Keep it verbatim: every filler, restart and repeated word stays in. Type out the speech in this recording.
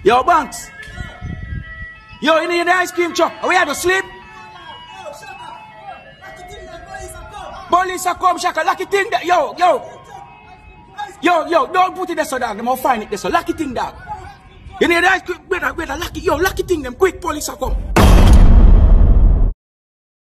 Yo, Banks. Yo, you need the ice cream truck. Are we have to sleep? Police are come, Shaka. Lucky thing that. Yo, yo. Yo, yo, don't put it there, so dog. Them will find it there, so lucky thing, dog. You need the ice cream. Wait, wait, lucky. Yo, lucky thing, them quick. Police are come.